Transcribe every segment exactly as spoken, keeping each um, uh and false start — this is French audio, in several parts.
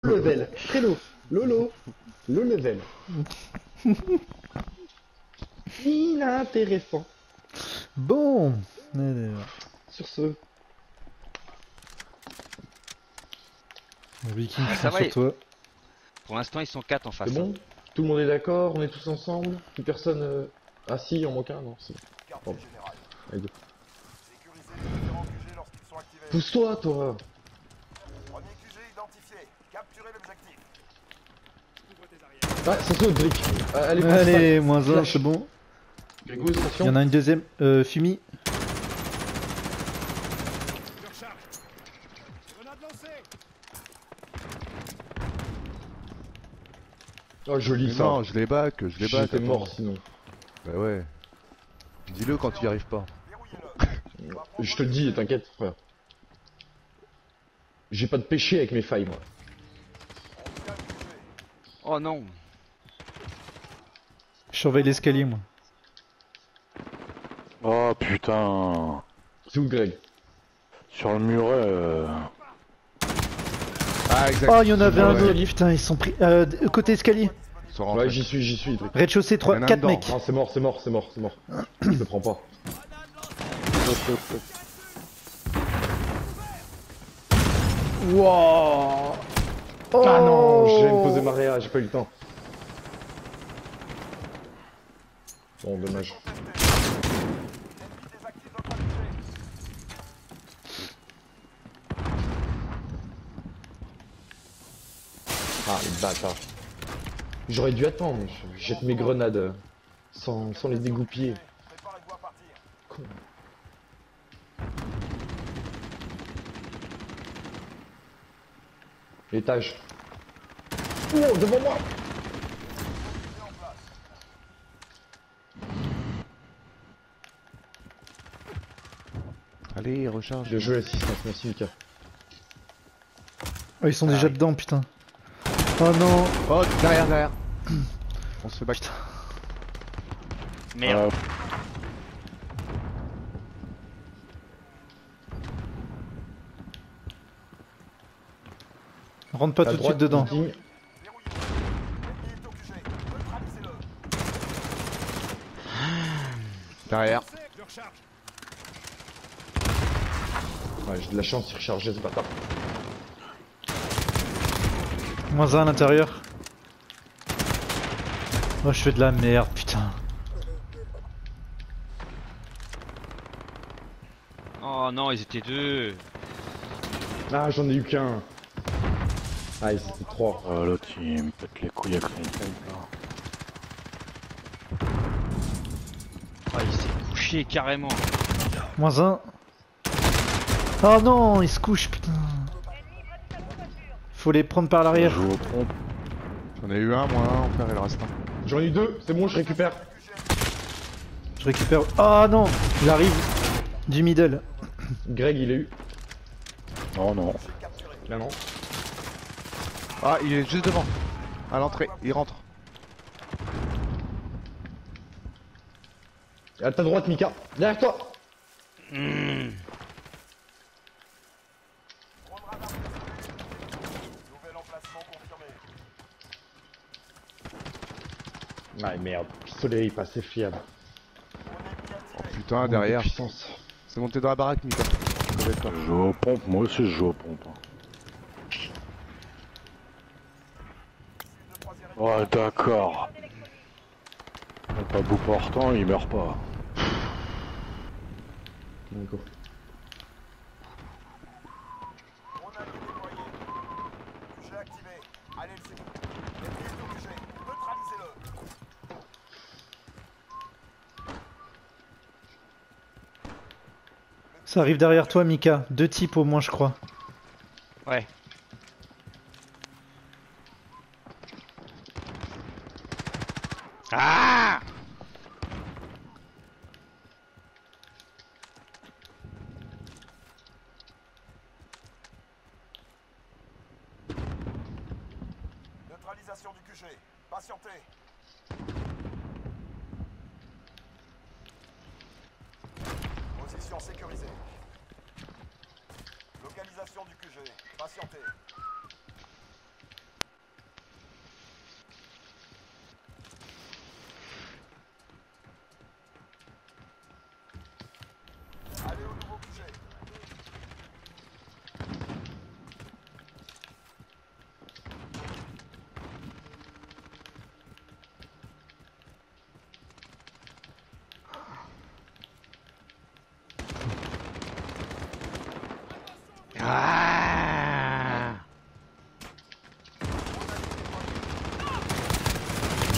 level, Prélo, Lolo, le level. Inintéressant. Bon. Allez. Sur ce. Viking Ah, sont ça va, sur il- toi. Pour l'instant, ils sont quatre en face. C'est bon? Tout le monde est d'accord? On est tous ensemble? Plus personne... Euh... Ah si, en manque un? Non, c'est bon. Pardon. Allez, go. Sécurisez les différents Q G lorsqu'ils sont activés. Pousse-toi, toi! Premier Q G identifié. Capturez l'objectif. Ah, ça saute, Brick. Euh, allez, Allez, principal. moins un, Flash. c'est bon. Grégo, Il y attention. en a une deuxième. Euh, Fumi. Oh, joli Mais ça. non, je les back, je les back. J'étais attends. mort sinon. Bah ouais. Dis-le quand tu y arrives pas. Verrouillez-le. Je te le dis, t'inquiète, frère. J'ai pas de péché avec mes failles, moi. On tient le Q G. Oh non. Je surveille l'escalier, moi. Oh putain. C'est où, Greg? Sur le muret. Euh... Ah, exact. Oh, il y en avait Ouais. un autre. Putain, ils sont pris. Euh, d- côté escalier. Ils sont rentrés. Ouais, j'y suis, j'y suis, Brick. Rez-de-chaussée, Il y trois, en a un quatre dedans. mecs. Ah, c'est mort, c'est mort, c'est mort, c'est mort. Je te prends pas. Wow. Ah non, j'ai Oh. me poser ma réa, j'ai pas eu le temps. Bon, dommage. Ennemi désactive notre Q G. Ah, les bâtards. J'aurais dû attendre, je jette mes grenades euh, sans, sans les dégoupiller. Préparez-vous à partir. Con. Étage. Oh, devant moi! C'est en place. Allez, recharge. Bien joué l'assistance, merci Lucas. Oh, ils sont déjà dedans, putain. Oh non. Oh, derrière, derrière. On se fait back. Merde. Rentre pas À tout de droite, suite dedans. Viking. Verrouillez-le. L'ennemi est au Q G. Neutralisez-le. Derrière. Ouais, j'ai de la chance, il rechargeait ce bâtard. Moins un à l'intérieur. Oh, je fais de la merde, putain. Oh non, ils étaient deux. Ah, j'en ai eu qu'un. Ah, ils étaient trois. Oh, l'autre il me pète les couilles avec son pipe là. Oh, il s'est couché carrément. Moins un. Oh non, ils se couchent, putain. Faut les prendre par Je l'arrière. joue aux pompes. J'en ai eu un, moi un, on perd, il reste un. J'en ai eu deux, c'est bon, je récupère. Je récupère. Oh non, il arrive du middle. Greg, il est eu. Non, non. Là, non. Ah, il est juste devant. À l'entrée, il rentre. À ta droite, Mika. Derrière toi. Hmm. Drone radar détecté. Nouvel emplacement confirmé. Ah, merde. Pistolet, il est pas assez fiable. Drone ennemi activé. Putain, derrière. Puissance. C'est monté dans la baraque, Mika. Ça doit être toi. Je joue aux pompes, moi aussi je joue aux pompes. hein. Le troisième Oh d'accord. Pas bout portant, il meurt pas. Bon, go. drone allié déployé. Q G activé. Allez, le sécu. L'ennemi est au Q G. Neutralisez-le. Ça arrive derrière toi, Mika. Deux types au moins, je crois. Ouais. Ah! Neutralisation du Q G. Patientez. Position sécurisée. Localisation du Q G. Patientez.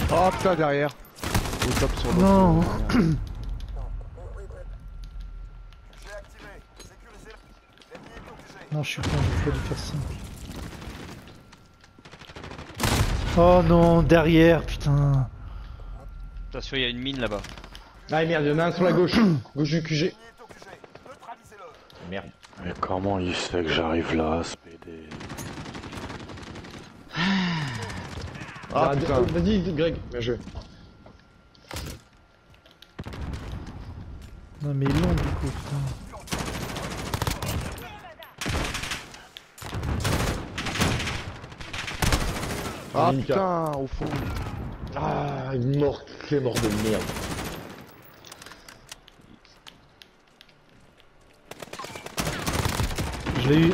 Oh putain, derrière. Au top sur l'autre. Non. Touché activé. Sécurisez. L'ennemi est au Q G. Non, je suis con, j'ai pas dû faire ça. Oh non, derrière, putain. Attention, il y a une mine là-bas. Ah merde, il y en a un sur la gauche. Gauche du Q G. L'ennemi est au Q G. Neutralisez-le. Merde. Mais comment il sait que j'arrive là, ce P D? Ah, Ah, d- putain. oh, vas-y, Greg, bien joué. Non mais il est long du coup, putain. Ah Mika. putain, au fond. Ah, une mort, clé mort de merde. Je l'ai eu.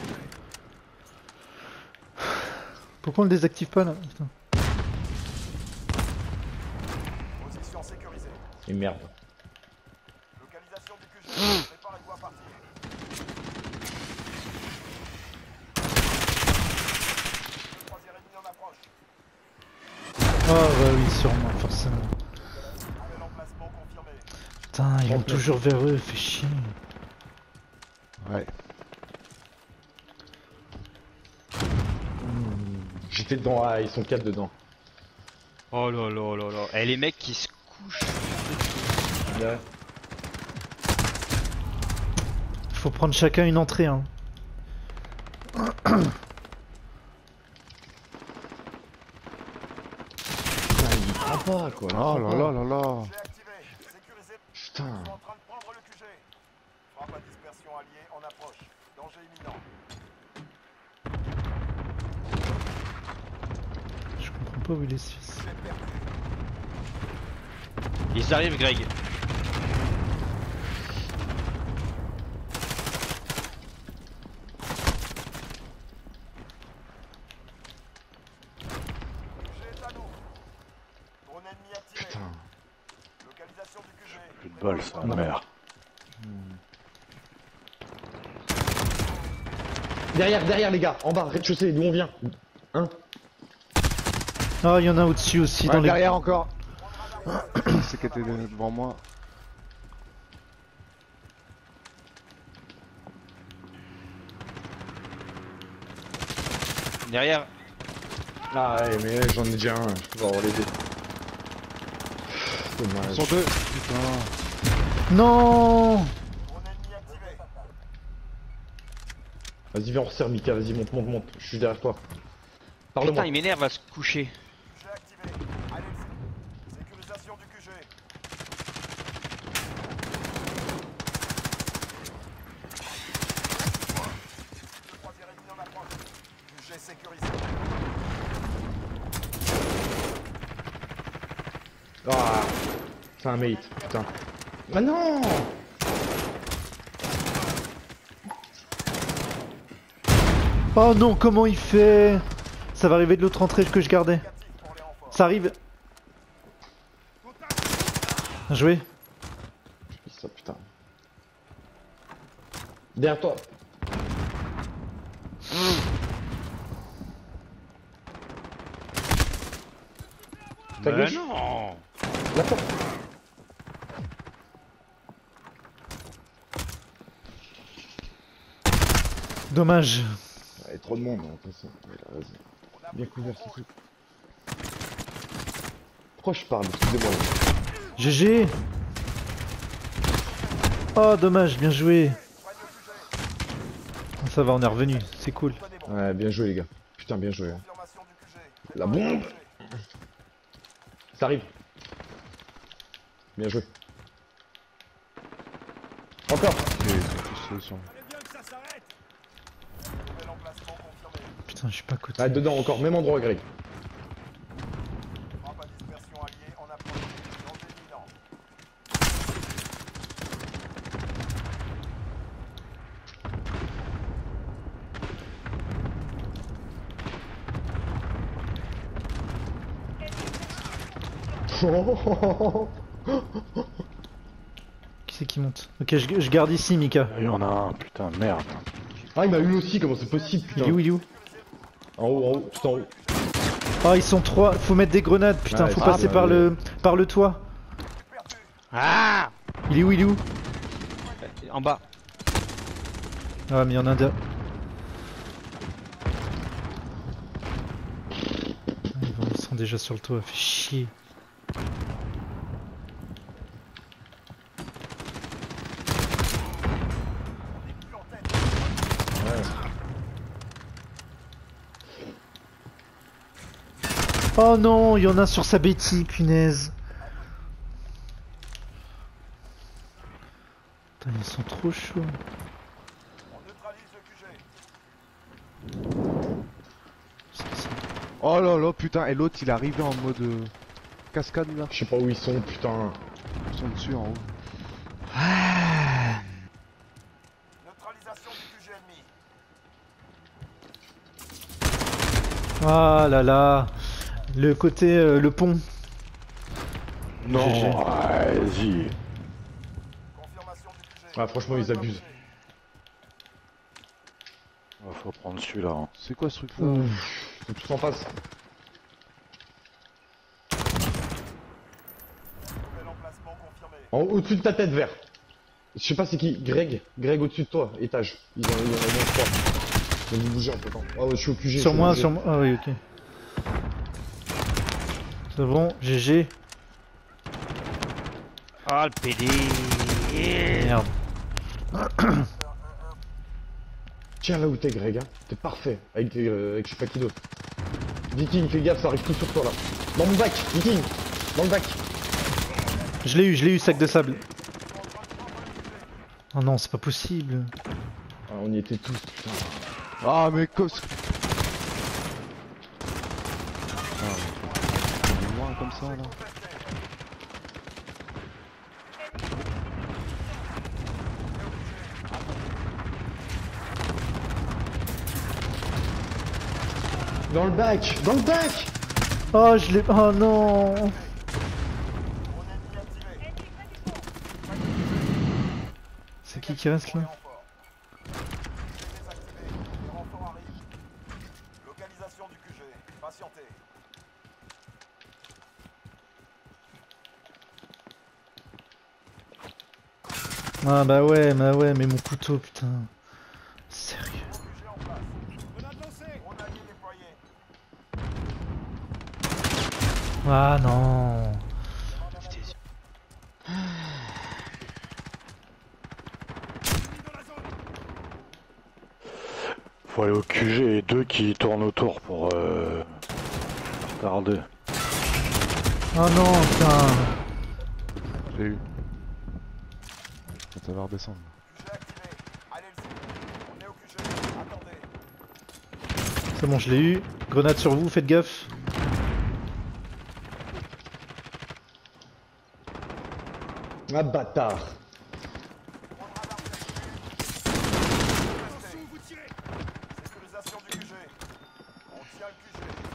Pourquoi on le désactive pas là? Putain. Position sécurisée. Et merde. Localisation du Q G. Préparez-vous à partir. Le troisième ennemi en approche. Ah bah oui, sûrement, forcément. Nouvel emplacement confirmé. Putain, ils vont toujours vers eux, fait chier. Ouais. J'étais dedans, ah, ils sont quatre dedans. Oh là là là là. Eh, les mecs qui se couchent. Ouais. Faut prendre chacun une entrée, hein. Putain, il prend pas quoi. il Oh prend là pas. là là là. Q G activé. Sécurisez. Putain. Ils sont en train de prendre le Q G. Frappe à dispersion alliée en approche. Danger imminent. Je comprends pas où il est ce fils. Q G perdu. Ils arrivent, Greg. Q G est à nous. Drone ennemi activé. Putain. Localisation du Q G. Plus de bol, ça, Non. merde. Derrière, derrière les gars, en bas, rez-de-chaussée, d'où on vient. Hein? Ah, il y en a au-dessus aussi Ouais, dans les. derrière encore. C'est qui était devant moi. Derrière. Ah ouais, mais j'en ai déjà un, je peux pas avoir les deux. Ils Dommage. sont deux. Putain. Non. Drone ennemi activé. Vas-y, viens, on resserre, Mika, vas-y, monte, monte, monte. Je suis derrière toi. Parle-moi. Putain, il m'énerve à se coucher. Q G activé. Allez, sécurisation du Q G. Le troisième ennemi en approche. Q G sécurisé. Ah, c'est un mate, putain. Ah non! Oh non, comment il fait? Ça va arriver de l'autre entrée que je gardais. Négatif pour les renforts. Ça arrive. Bien joué. Ça, putain. Derrière toi. Ta Mais gauche. non. La porte. Dommage. Il y a trop de monde, hein, de toute façon. Mais là, vas-y. Bien couvert ce truc. Pourquoi je parle? Excusez-moi. G G. Oh, dommage, bien joué. Ça va, on est revenu, c'est cool. Ouais, bien joué, les gars. Putain, bien joué. hein. Confirmation du Q G. La bombe. Ça arrive. Bien joué. Encore. Ils sont- Nouvel emplacement confirmé. Putain, je suis pas à côté. Ah, dedans encore, même endroit, Greg. Frappe à dispersion alliée en approche. Danger imminent. Qui c'est qui monte? Ok, je, je garde ici, Mika. Il y en a un, putain, merde. Ah, il m'a eu aussi, comment c'est possible, Il putain. est où, il est où? En haut, en haut, tout en haut. Oh, ils sont trois. Faut mettre des grenades. Putain, Ouais, faut ah, passer bah, par oui. le par le toit. Ah Il est où, il est où? En bas. Ah, mais il y en a un derrière. Ils vont- ils sont déjà sur le toit. Fait chier. Oh non, il y en a un sur sa Betty, punaise. Putain, ils sont trop chauds. On neutralise le Q G. C'est- c'est- Oh là là, putain, et l'autre il est arrivé en mode euh, cascade là. Je sais pas où ils sont, putain. Ils sont dessus en haut. Neutralisation du Q G ennemi. Ah là là. Le côté, euh, le pont. Non, G G. vas-y. Confirmation du Q G. Ah, franchement, ils abusent. Ah, faut prendre celui-là. Hein. C'est quoi ce truc là? Ouh, faut que tu t'en passes. Nouvel emplacement confirmé. En haut, au-dessus de ta tête, vert. Je sais pas c'est qui. Greg. Greg au-dessus de toi, étage. Ils ont, il y en a bien trois. Donc vous bougez un peu. Ah ouais, je suis au Q G. Sur je suis au moi, Q G. sur moi. Ah oui, ok. C'est bon, G G. Ah le P D. Merde. Tiens là où t'es, Greg. Hein. T'es parfait. Avec, euh, avec je sais pas qui d'autre. Viking, fais gaffe, ça arrive tout sur toi là. Dans mon bac, Viking. Dans le bac. Je l'ai eu, je l'ai eu, sac de sable. Oh non, c'est pas possible. Ah, on y était tous, putain. Ah mais cos. Ah, on est loin comme ça là. Dans le bac. Dans le bac. Oh, je l'ai. Oh non. Drone ennemi activé. C'est qui qui reste là? Renfort. Désactivé. Les renforts arrivent. Localisation du Q G. Patientez. Ah bah ouais, bah ouais, mais mon couteau, putain. Sérieux. Q G en place. Grenade lancée. Drone allié déployé. Ah non. Faut aller au Q G et deux qui tournent autour pour euh, retarder. Oh non, putain. J'ai eu. Ça va redescendre. Q G activé. Allez le cible. On est au Q G. Attendez. C'est bon, je l'ai eu. Grenade sur vous, faites gaffe. Ah bâtard. Sécurisation du Q G. On tient le Q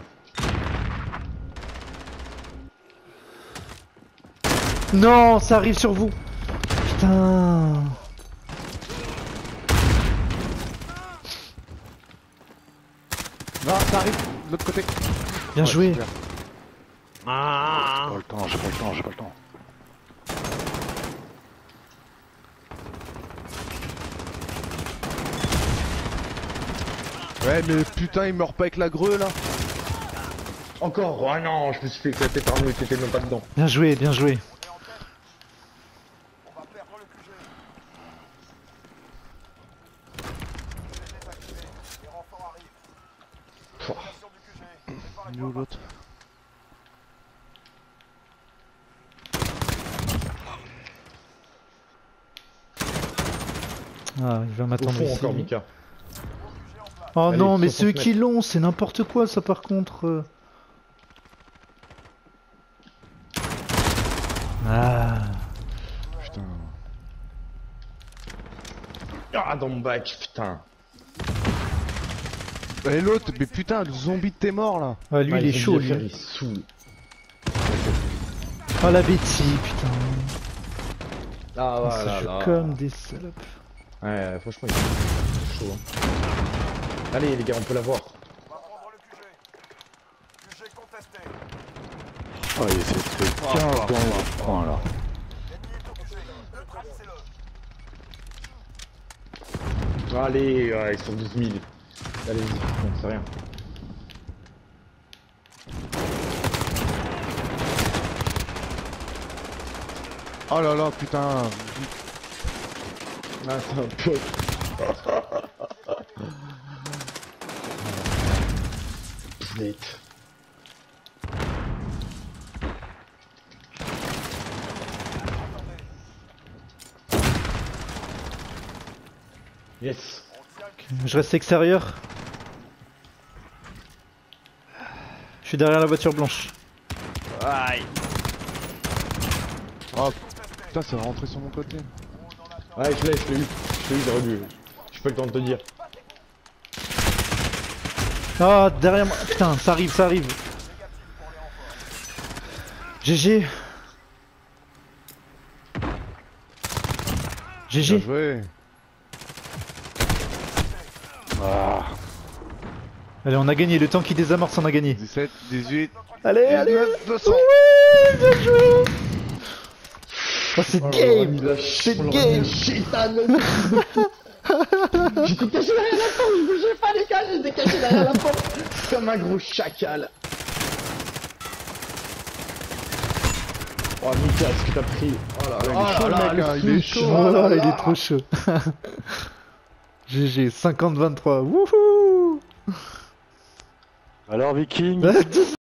G. Non, ça arrive sur vous. Putain. Non, ça arrive de l'autre côté. Bien Ouais, joué. super. Ah Pas le temps, j'ai pas le temps, j'ai pas le temps. Ouais mais putain il meurt pas avec la greu là. Encore. Oh non, je me suis fait éclater par nous et t'étais même pas dedans. Bien joué, bien joué. On est en tête. On va perdre le Q G. Q G désactivé. Les renforts arrivent. Pouah. Localisation du Q G. Préparez-vous Il est où à l'autre? Ah, il va Au m'attendre fond ici. encore, Mika. Q G en place. Oh Allez, non, mais soixante ceux qui mètres. l'ont, c'est n'importe quoi ça par contre. euh. Ah. Putain. Ah, dans mon bac, putain. Et l'autre, mais putain, le zombie de tes morts là. Ouais, lui Ah, il est ils ont chaud dû le lui. faire, il saoule. Oh la Betty, putain. Ah, Oh, ça voilà, joue là. comme des salopes. Ouais, franchement, il est chaud. Hein. Allez, les gars, on peut l'avoir. On va prendre le Q G. Q G contesté. Oh, il s'est fait quinze dans le point là. L'ennemi est touché. Neutralisez-le. Allez, ouais, ils sont douze mille. Allez-y, non, c'est rien. Oh là là, putain. Ah, c'est un pote. Vite. Yes. Je reste extérieur. Je suis derrière la voiture blanche. Aïe. Oh putain, ça va rentrer sur mon côté. Ouais, je l'ai, je l'ai eu. Je l'ai eu, j'aurais dû. J'ai pas le temps de te dire. Ah, derrière moi. Putain, ça arrive, ça arrive. G G. Bien G G. joué. Ah, Allez, on a gagné. Le temps qui désamorce, on a gagné. dix-sept, dix-huit, Allez, allez. dix-neuf, deux cents. Ouais, bien joué. Oh, c'est Oh, game. la C'est ch- game. Chétane. J'étais caché derrière la porte, je bougeais pas les gars, j'étais caché derrière la porte. Comme un gros chacal. Oh Mika, est-ce que t'as pris? Oh là Il là, est chaud, oh là le mec, là, hein, le il est switch. chaud. Oh là Oh, il là. est trop chaud. G G, cinquante vingt-trois. Wouhou. alors Viking?